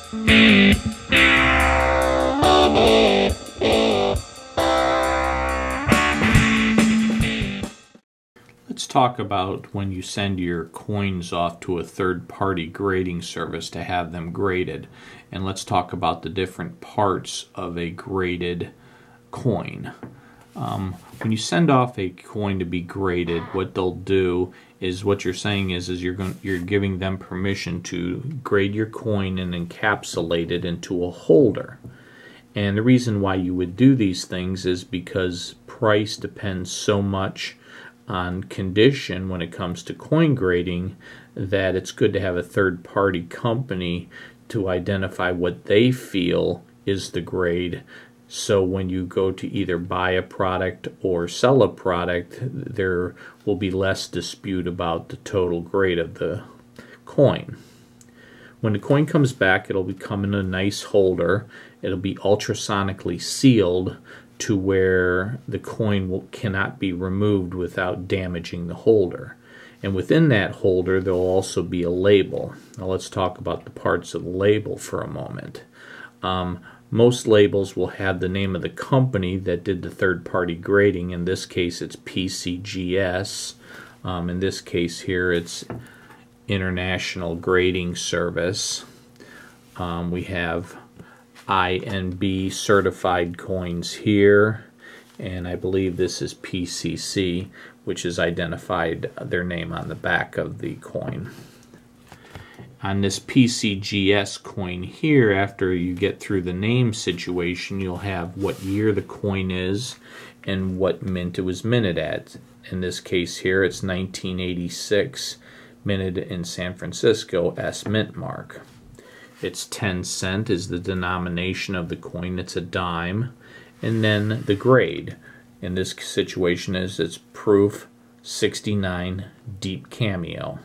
Let's talk about when you send your coins off to a third-party grading service to have them graded. And let's talk about the different parts of a graded coin. When you send off a coin to be graded, what they'll do is, what you're saying is you're giving them permission to grade your coin and encapsulate it into a holder. And the reason why you would do these things is because price depends so much on condition when it comes to coin grading that it's good to have a third-party company to identify what they feel is the grade. So when you go to either buy a product or sell a product, there will be less dispute about the total grade of the coin. When the coin comes back, it'll come in a nice holder. It'll be ultrasonically sealed to where the coin cannot be removed without damaging the holder. And within that holder, there will also be a label. Now let's talk about the parts of the label for a moment. Most labels will have the name of the company that did the third-party grading. In this case, it's PCGS. In this case here, it's International Grading Service. We have INB certified coins here, and I believe this is PCC, which has identified their name on the back of the coin. On this PCGS coin here, after you get through the name situation, you'll have what year the coin is and what mint it was minted at. In this case here, it's 1986, minted in San Francisco, S mint mark. It's 10 cent is the denomination of the coin. It's a dime. And then the grade in this situation is it's proof 69 deep cameo.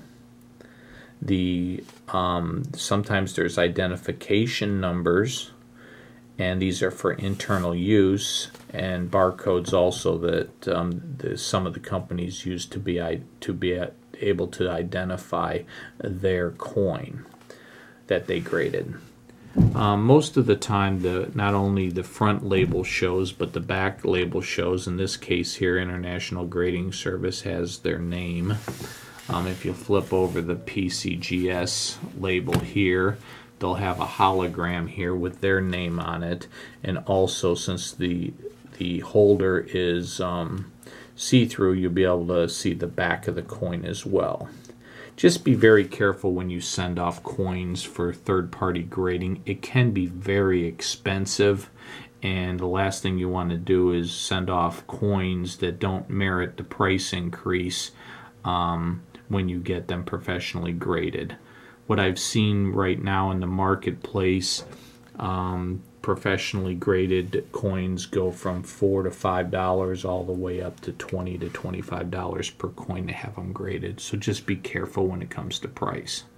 Sometimes there's identification numbers, and these are for internal use, and barcodes also that some of the companies use to be able to identify their coin that they graded. Most of the time, not only the front label shows, but the back label shows. In this case here, International Grading Service has their name. If you flip over the PCGS label here, they'll have a hologram here with their name on it. And also, since the holder is see-through, you'll be able to see the back of the coin as well. Just be very careful when you send off coins for third-party grading. It can be very expensive, and the last thing you want to do is send off coins that don't merit the price increase when you get them professionally graded. What I've seen right now in the marketplace, professionally graded coins go from $4 to $5 all the way up to $20 to $25 per coin to have them graded. So just be careful when it comes to price.